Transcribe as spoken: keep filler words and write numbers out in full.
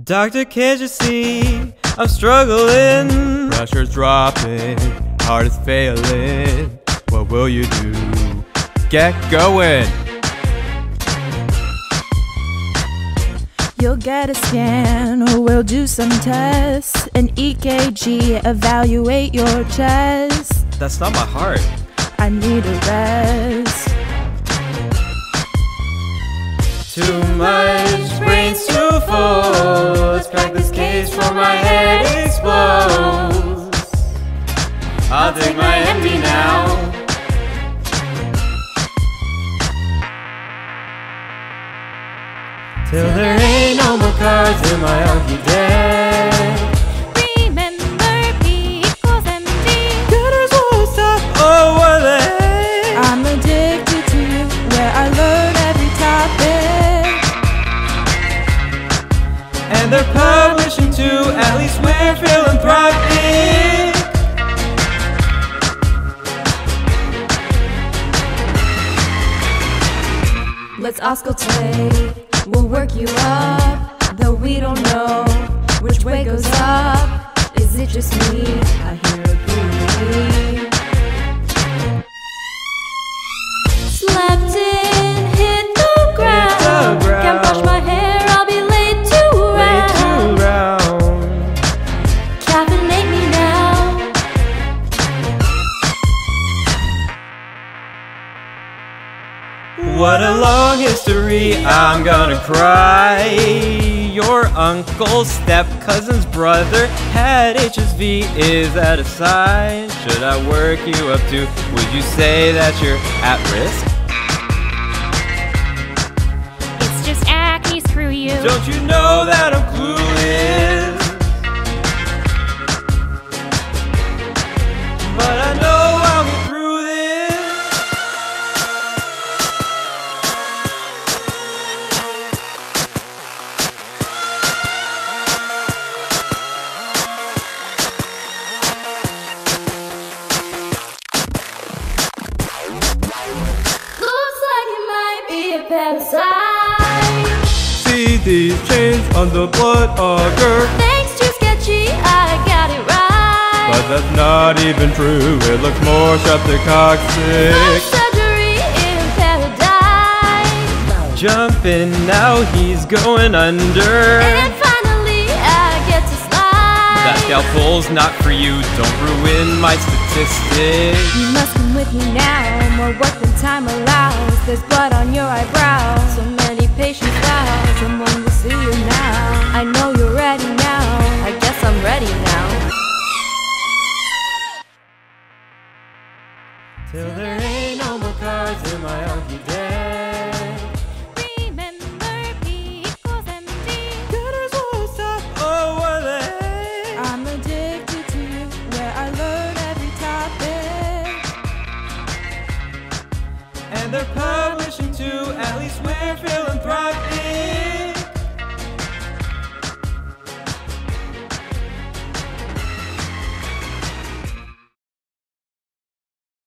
Doctor, can't you see I'm struggling? Pressure's dropping, heart is failing. What will you do? Get going! You'll get a scan, or we'll do some tests. An E K G, evaluate your chest. That's not my heart. I need a rest. Too much, brain's too full. Let's crack this case before my head explodes. I'll take my M D now. Till there ain't no more cards in my hunky deck. Remember, P equals M D. Gutters won't stop, oh were they? I'm addicted to you, where I learn every topic. And they're publishing too, at least we're philanthropic. Let's auscultate, we'll work you up. Though we don't know which way goes up. Is it just me? I hear a breathe. Slept in, hit the ground. Can't brush my hair, I'll be late to round. round. Caffeinate me now. What a long history, I'm gonna cry. Your uncle, step cousin's brother had H S V, is that a sign? Should I work you up to? Would you say that you're at risk? It's just acne, screw you. Don't you know that I'm clueless? But I know I'll get through this. Looks like it might be a parasite. See these chains on the blood auger. Thanks to Sketchy, I got it right. But that's not even true, it looks more No streptococcus. surgery in paradise. Jumping, now he's going under. And finally, I get to slide. That scalpel's not for you, don't ruin my statistics. You must come with me now, more work than time allows. There's blood on your eyebrow, so many patients vow. Someone will see you now. I know you're ready now. I guess I'm ready now. Till there ain't no more cards in my hunky deck. Remember, P equals M D. Gutters won't stop, oh were they? I'm addicted to you, where I learn every topic. And they're publishing too, at least we're philanthropic.